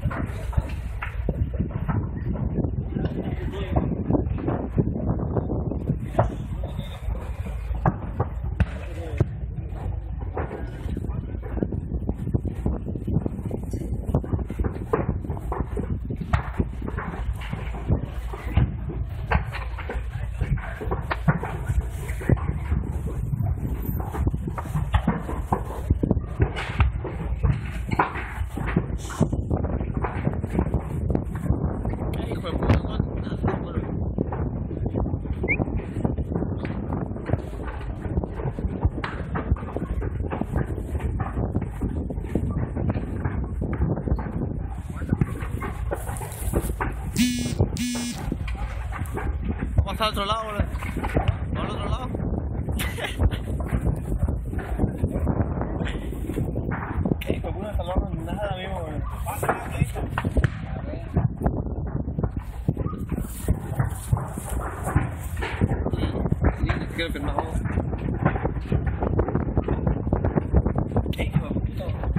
Vamos al otro lado, boludo. Vamos al otro lado. Qué hijo de puta, no nada mismo, boludo. Quiero firmar. Qué hijo de puta.